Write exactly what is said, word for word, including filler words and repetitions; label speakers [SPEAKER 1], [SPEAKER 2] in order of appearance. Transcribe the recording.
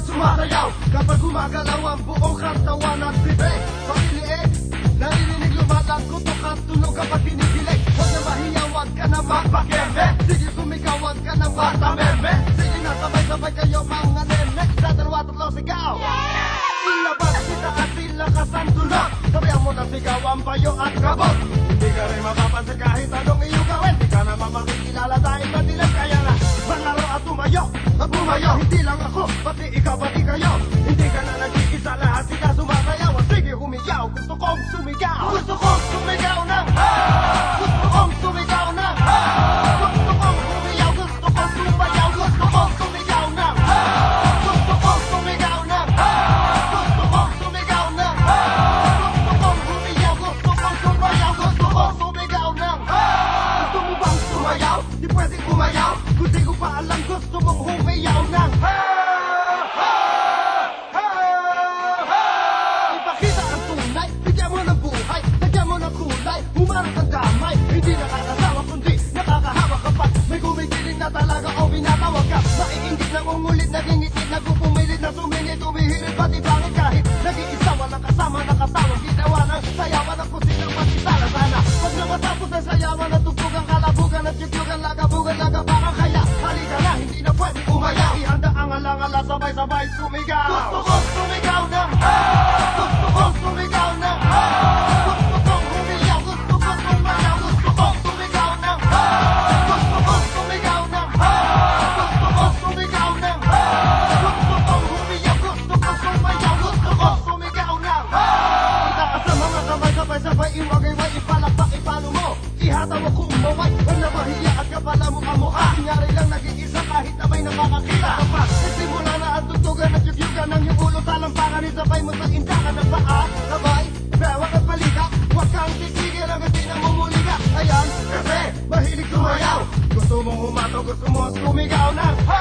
[SPEAKER 1] sumasayaw kapag gumagalaw ang buong katawan at bibig. Pagiliig, naririnig lumalag kutok at tunog kapag tinigilig. Huwag na mahiya, huwag ka na magpakeme. Sige sumigaw, huwag ka na matameme. Sige na sabay-sabay kayo mga nene. Sa dalawa tatlo sigaw, ilabas kita at ilakasan tulog. Sabihan mo na sigaw ang bayo at kabog. Hindi ka rin mapapansin kahit anong iyong gawin. Di ka naman makikilala dahil madilim. Kaya na manaro at tumayo at bumayo. Hindi lang ako, pati ikaw, pati kayo. Hindi ka na nag-iisa, lahat sila sumasayaw. At sige humiyaw, gusto kong sumigaw. Gusto kong sumigaw ng Gusto kong sumigaw ng Gusto kong humiyaw, gusto kong sumayaw. Gusto kong sumigaw ng Gusto kong sumigaw ng Gusto kong sumigaw ng Gusto kong humiyaw, gusto kong sumayaw. Gusto kong sumigaw ng Gusto mo bang sumayaw? Di pwedeng umayaw kung di ko pa alam. Gusto mong humiyaw ng ipakita ang tunay, bigyan mo ng buhay, lagyan mo ng kulay, humarap ang damay. Hindi nakakasawa kundi nakakahawa kapag may gumigiling na talaga o binatawag ka. Naiingit, nangungulit, nagingiti, nagpupumilit, na sumingit, umihirit, pati bangit kahit nag-iisa, walang kasama, nakatawag, ginawa ng sayawan ng kusinang matisala. Sana pag na matapos ang sayawan at tugtugang kalabugan at yugyugan, lagabugan, lagabangan. Kaya halika na, hindi na pwede umaya. Ihanda ang alangala, sabay-sabay sumigaw. Gusto kong sumigaw ng Gusto kong sumigaw ng Gusto kong humiyaw, gusto kong sumayaw. Gusto kong sumigaw ng Gusto kong sumigaw ng Gusto kong sumigaw ng Gusto kong humiyaw, gusto kong sumayaw. Gusto kong sumigaw ng itaas ang mga kamay, sabay-sabay iwagay-way, ipalakpak, ipalo mo, ihataw ako umaway. Huwag na mahiya at kapala mo kamukha. Kunyari lang nag-iisa kahit na may nakakakita. Kapag nagsimula na ang tugtugan at yugyugan ng yung ulo talampakan, isabay mo sa indakan ng paa. Sabay, bewak at balika, huwag kang titigil hanggang di na mumulika. Ayan, kasi mahilig sumayaw. Gusto mong humato, gusto mo sumigaw ng